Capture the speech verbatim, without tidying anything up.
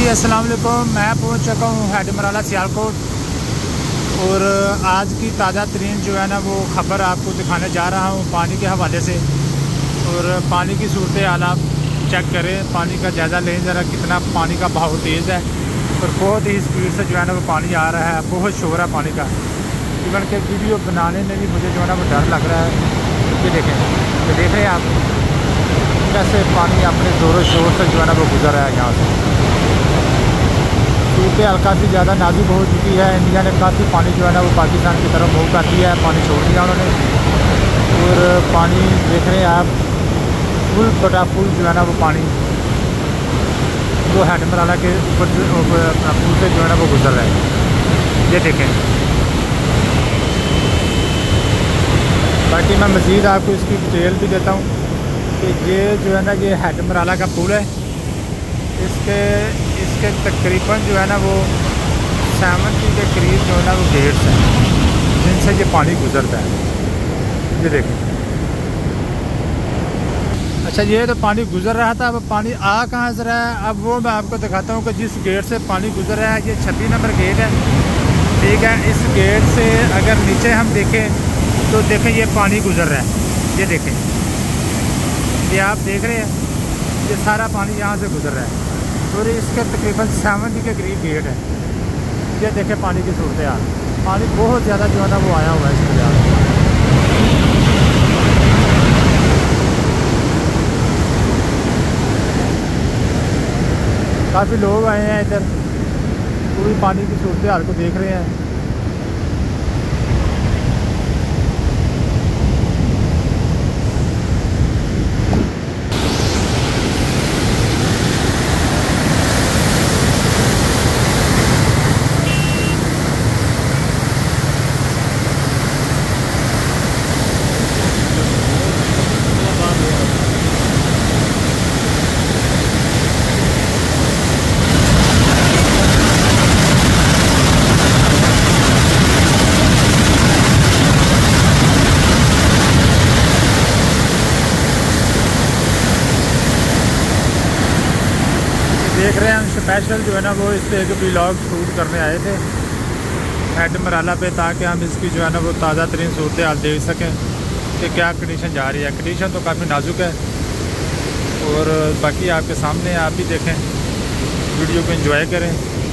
अस्सलाम वालेकुम। मैं पहुंच चुका हूं हेड मराला सियालकोट और आज की ताज़ा तरीन जो है ना वो ख़बर आपको दिखाने जा रहा हूं पानी के हवाले से। और पानी की सूरत हाल आप चेक करें, पानी का जायज़ा लें ज़रा, कितना पानी का बहाव तेज़ है और बहुत ही स्पीड से जो है ना वो पानी आ रहा है। बहुत शोर है पानी का, इवन के वीडियो बनाने में भी मुझे जो है ना वो डर लग रहा है। ये देखें, ये देख रहे हैं आप कैसे पानी अपने ज़ोरों शोर से जो है ना वो गुजर रहा है यहाँ से। सूरत हाल काफ़ी ज़्यादा नाजुक हो चुकी है। इंडिया ने काफ़ी पानी जो है ना वो पाकिस्तान की तरफ मूव कर दिया है, पानी छोड़ दिया उन्होंने। और पानी देख रहे हैं आप, फुल बटा फुल जो है ना वो पानी वो हेड मराला के ऊपर पुल से जो है ना वो गुजर रहा है। ये देखें, बाकी मैं मज़ीद आपको इसकी डिटेल भी देता हूँ कि ये जो है ना ये हेड मराला का पुल है। इसके इसके तकरीबन जो है ना वो सेवेंटी के करीब जो है ना वो गेट्स हैं जिनसे ये पानी गुजरता है। ये देखें, अच्छा ये तो पानी गुजर रहा था, अब पानी आ कहाँ से रहा है अब वो मैं आपको दिखाता हूँ कि जिस गेट से पानी गुजर रहा है ये छब्बीस नंबर गेट है, ठीक है। इस गेट से अगर नीचे हम देखें तो देखें ये पानी गुजर रहा है। ये देखें, ये आप देख रहे हैं, ये सारा पानी यहाँ से गुजर रहा है और इसके तकरीबन सेवेंटी के करीब गेट है। ये देखें पानी की सूरत हाल, पानी बहुत ज़्यादा जो है ना वो आया हुआ है इसके लिए। काफ़ी लोग आए हैं इधर, पूरी पानी की सूरत हाल को देख रहे हैं। देख रहे हैं हम स्पेशल जो है ना वो इस पर एक व्लॉग शूट करने आए थे हेड मराला पे, ताकि हम इसकी जो है ना वो ताज़ा तरीन सूरत हाल देख सकें कि क्या कंडीशन जा रही है। कंडीशन तो काफ़ी नाजुक है और बाकी आपके सामने आप भी देखें, वीडियो को एंजॉय करें।